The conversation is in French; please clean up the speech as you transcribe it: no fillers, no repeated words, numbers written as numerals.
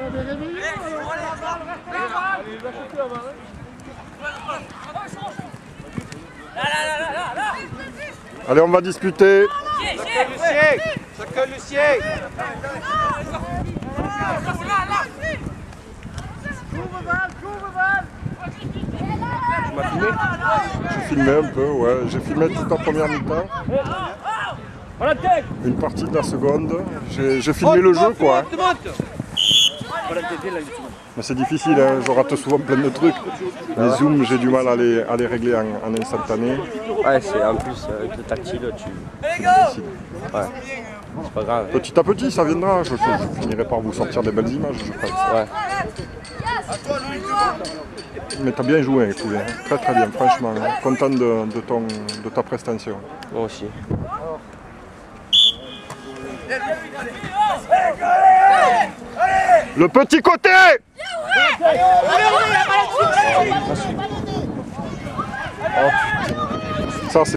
Allez, on va disputer. Chacun le sien. Tu m'as filmé? J'ai filmé un peu, ouais. J'ai filmé toute la première mi-temps. Une partie de la seconde. J'ai filmé le jeu, quoi. Mais c'est difficile, hein. Je rate souvent plein de trucs. Les zooms, j'ai du mal à les régler en instantané. Ouais, c'est en plus avec le tactile, C'est difficile. Ouais, c'est pas grave. Petit à petit, ça viendra. Je finirai par vous sortir des belles images, je pense. Ouais. Mais t'as bien joué, Poulet. Très très bien, franchement. Content de ta prestation. Moi aussi. Le petit côté! Ça, c'est